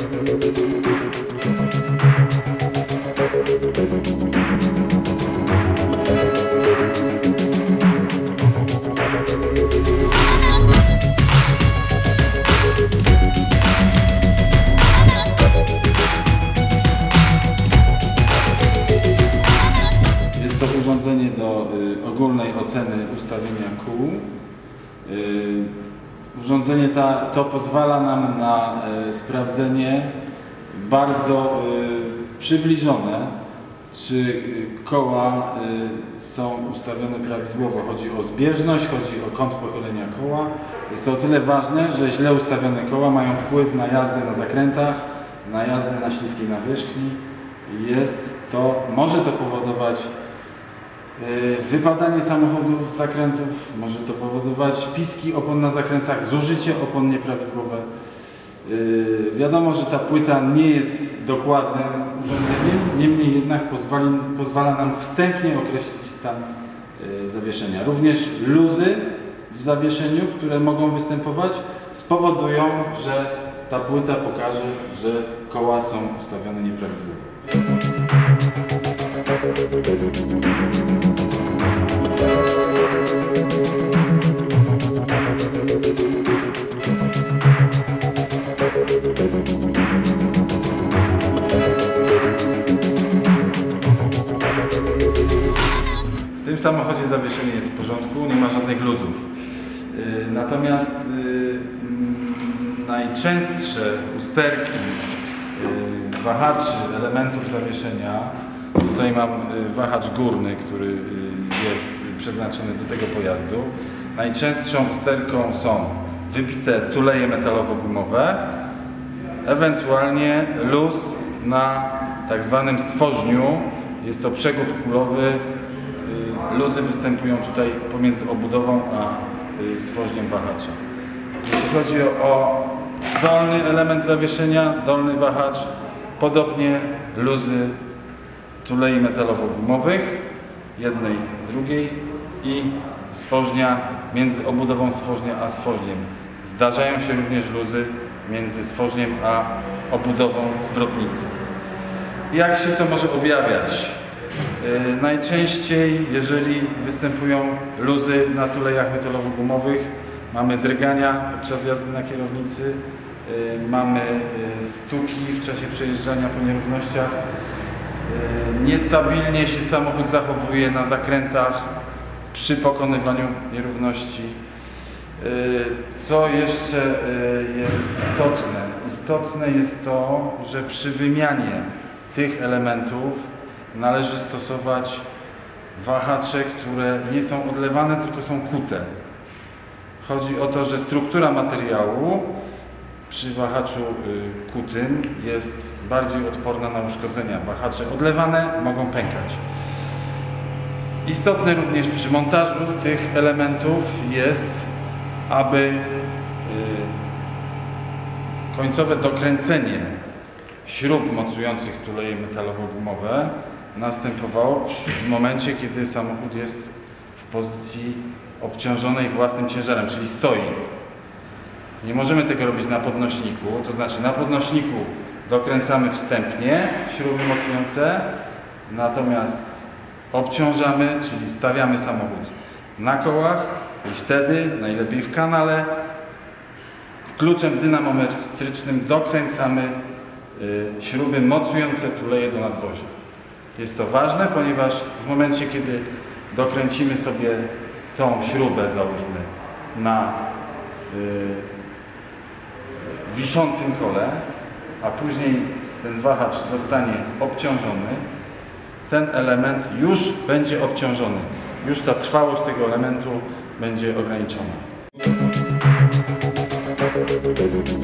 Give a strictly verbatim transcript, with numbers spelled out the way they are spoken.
Jest to urządzenie do y, ogólnej oceny ustawienia kół. Y, urządzenie ta, to pozwala nam na y, sprawdzenie bardzo y, przybliżone, czy y, koła y, są ustawione prawidłowo. Chodzi o zbieżność, chodzi o kąt pochylenia koła. Jest to o tyle ważne, że źle ustawione koła mają wpływ na jazdę na zakrętach, na jazdę na śliskiej nawierzchni. Jest to, może to powodować wypadanie samochodu z zakrętów, może to powodować piski opon na zakrętach, zużycie opon nieprawidłowe. Yy, wiadomo, że ta płyta nie jest dokładnym urządzeniem, niemniej jednak pozwali, pozwala nam wstępnie określić stan yy, zawieszenia. Również luzy w zawieszeniu, które mogą występować, spowodują, że ta płyta pokaże, że koła są ustawione nieprawidłowo. W tym samochodzie zawieszenie jest w porządku, nie ma żadnych luzów. Natomiast najczęstsze usterki wahaczy, elementów zawieszenia, tutaj mam wahacz górny, który jest przeznaczony do tego pojazdu. Najczęstszą usterką są wybite tuleje metalowo-gumowe, ewentualnie luz na tak zwanym stworzniu. Jest to przegub kulowy. Luzy występują tutaj pomiędzy obudową a stworzniem wahacza. Jeśli chodzi o dolny element zawieszenia, dolny wahacz, podobnie luzy tulei metalowo-gumowych, jednej, drugiej i stworznia między obudową stworznia a stworzniem. Zdarzają się również luzy między stworzniem a obudową zwrotnicy. Jak się to może objawiać? Yy, najczęściej, jeżeli występują luzy na tulejach metalowo-gumowych, mamy drgania podczas jazdy na kierownicy, yy, mamy yy, stuki w czasie przejeżdżania po nierównościach, yy, niestabilnie się samochód zachowuje na zakrętach przy pokonywaniu nierówności. Yy, co jeszcze yy, jest istotne? Istotne jest to, że przy wymianie tych elementów należy stosować wahacze, które nie są odlewane, tylko są kute. Chodzi o to, że struktura materiału przy wahaczu y, kutym jest bardziej odporna na uszkodzenia. Wahacze odlewane mogą pękać. Istotne również przy montażu tych elementów jest, aby y, końcowe dokręcenie śrub mocujących tuleje metalowo-gumowe następowało w momencie, kiedy samochód jest w pozycji obciążonej własnym ciężarem, czyli stoi. Nie możemy tego robić na podnośniku, to znaczy na podnośniku dokręcamy wstępnie śruby mocujące, natomiast obciążamy, czyli stawiamy samochód na kołach i wtedy, najlepiej w kanale, kluczem dynamometrycznym dokręcamy y, śruby mocujące tuleje do nadwozia. Jest to ważne, ponieważ w momencie, kiedy dokręcimy sobie tą śrubę, załóżmy, na y, wiszącym kole, a później ten wahacz zostanie obciążony, ten element już będzie obciążony. Już ta trwałość tego elementu będzie ograniczona.